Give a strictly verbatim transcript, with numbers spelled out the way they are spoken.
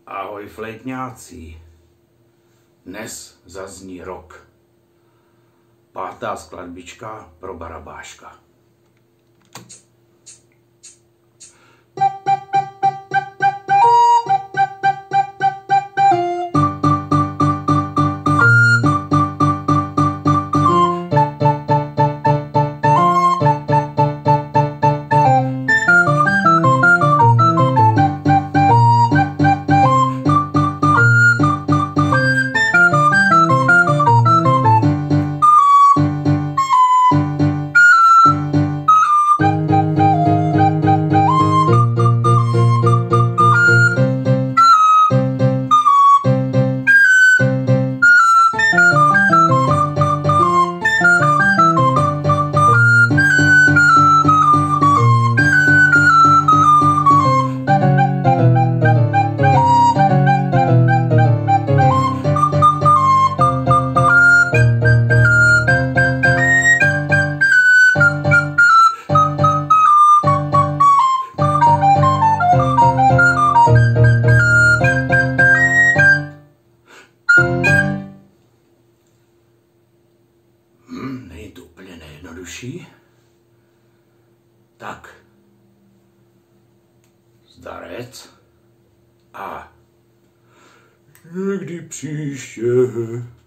Ahoj flétňáci, dnes zazní rok. Pátá skladbička pro Barabáška. Hmm, není to úplně nejjednodušší. Tak, zdarec a někdy příště.